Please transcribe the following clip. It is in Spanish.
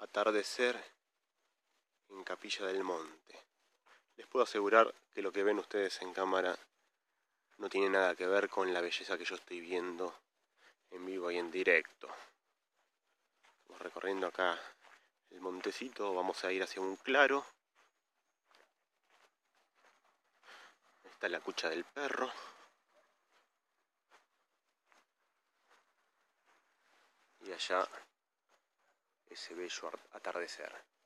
atardecer en Capilla del Monte. Les puedo asegurar que lo que ven ustedes en cámara no tiene nada que ver con la belleza que yo estoy viendo en vivo y en directo. Vamos recorriendo acá el montecito, vamos a ir hacia un claro. Está la Cucha del Perro. Y allá ese bello atardecer.